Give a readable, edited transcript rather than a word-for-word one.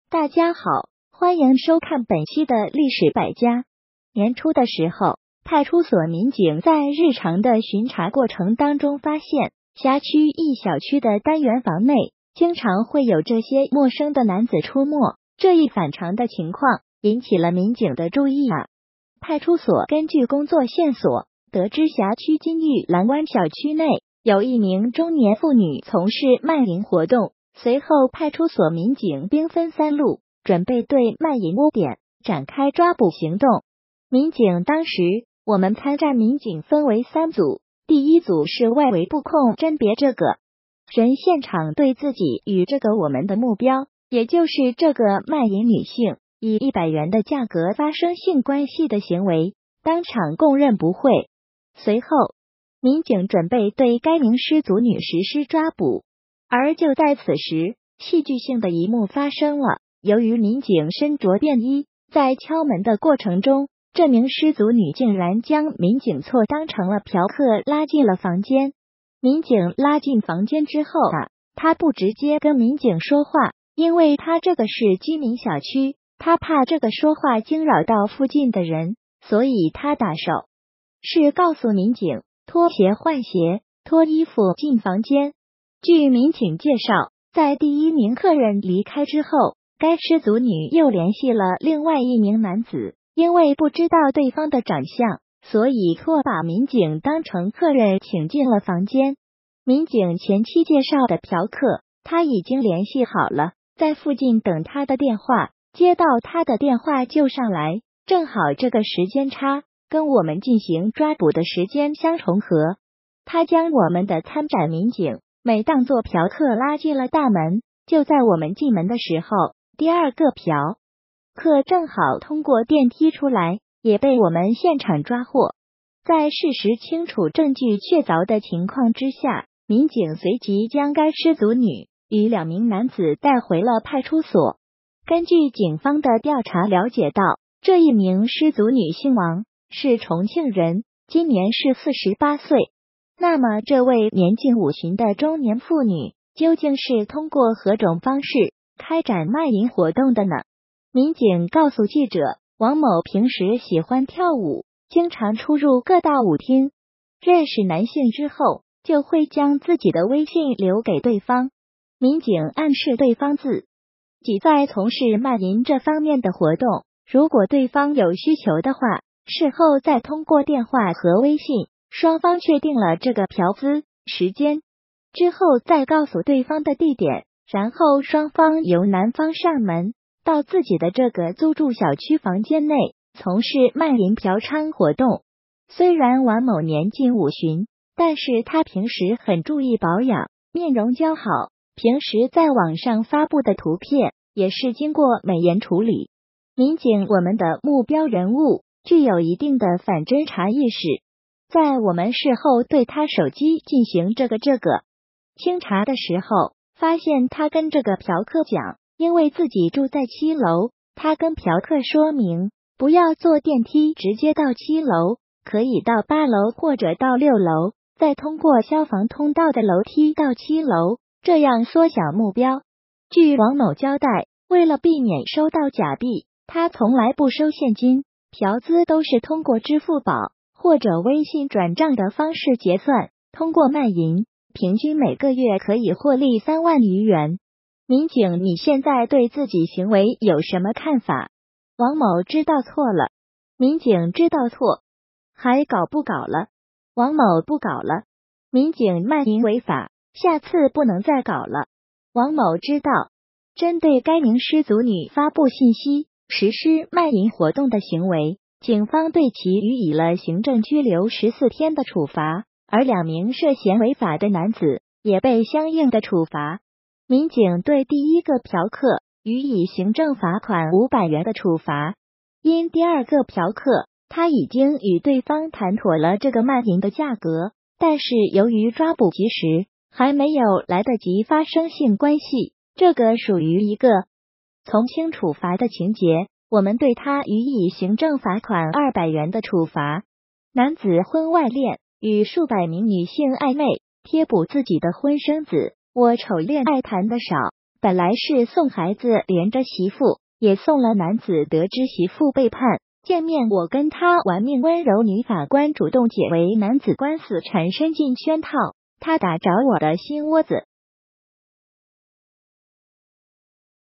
大家好，欢迎收看本期的历史百家。年初的时候，派出所民警在日常的巡查过程当中发现，辖区一小区的单元房内经常会有这些陌生的男子出没，这一反常的情况引起了民警的注意啊。派出所根据工作线索，得知辖区金玉兰湾小区内有一名中年妇女从事卖淫活动，随后派出所民警兵分三路，准备对卖淫窝点展开抓捕行动。民警当时，我们参战民警分为三组，第一组是外围布控甄别这个人现场对自己与这个我们的目标，也就是这个卖淫女性以100元的价格发生性关系的行为，当场供认不讳。随后，民警准备对该名失足女实施抓捕。而就在此时，戏剧性的一幕发生了。由于民警身着便衣，在敲门的过程中，这名失足女竟然将民警错当成了嫖客，拉进了房间。民警拉进房间之后她不直接跟民警说话，因为她这个是居民小区，她怕这个说话惊扰到附近的人，所以她打手是告诉民警脱鞋换鞋，脱衣服进房间。据民警介绍，在第一名客人离开之后，该失足女又联系了另外一名男子，因为不知道对方的长相，所以错把民警当成客人请进了房间。民警前期介绍的嫖客，他已经联系好了，在附近等他的电话，接到他的电话就上来，正好这个时间差跟我们进行抓捕的时间相重合。他将我们的参战民警每当作嫖客拉进了大门，就在我们进门的时候，第二个嫖客正好通过电梯出来，也被我们现场抓获。在事实清楚、证据确凿的情况之下，民警随即将该失足女与2名男子带回了派出所。根据警方的调查了解到，这一名失足女姓王，是重庆人，今年是48岁。那么这位年近50旬的中年妇女究竟是通过何种方式开展卖淫活动的呢？民警告诉记者，王某平时喜欢跳舞，经常出入各大舞厅，认识男性之后就会将自己的微信留给对方。民警暗示对方自己在从事卖淫这方面的活动，如果对方有需求的话，事后再通过电话和微信双方确定了这个嫖资时间之后，再告诉对方的地点，然后双方由男方上门到自己的这个租住小区房间内从事卖淫嫖娼活动。虽然王某年近50旬，但是他平时很注意保养，面容姣好，平时在网上发布的图片也是经过美颜处理。民警我们的目标人物具有一定的反侦查意识，在我们事后对他手机进行这个清查的时候，发现他跟这个嫖客讲，因为自己住在7楼，他跟嫖客说明不要坐电梯直接到7楼，可以到8楼或者到6楼，再通过消防通道的楼梯到7楼，这样缩小目标。据王某交代，为了避免收到假币，他从来不收现金，嫖资都是通过支付宝或者微信转账的方式结算，通过卖淫，平均每个月可以获利3万余元。民警，你现在对自己行为有什么看法？王某知道错了。民警知道错，还搞不搞了？王某不搞了。民警，卖淫违法，下次不能再搞了。王某知道。针对该名失足女发布信息、实施卖淫活动的行为，警方对其予以了行政拘留14天的处罚，而2名涉嫌违法的男子也被相应的处罚。民警对第一个嫖客予以行政罚款500元的处罚，因第二个嫖客他已经与对方谈妥了这个卖淫的价格，但是由于抓捕及时，还没有来得及发生性关系，这个属于一个从轻处罚的情节，我们对他予以行政罚款200元的处罚。男子婚外恋，与数百名女性暧昧，贴补自己的婚生子，我丑恋爱谈的少， 本来是送孩子连着媳妇，也送了男子。得知媳妇背叛，见面我跟他玩命。温柔女法官主动解围，男子官司缠身进圈套，他打着我的心窝子，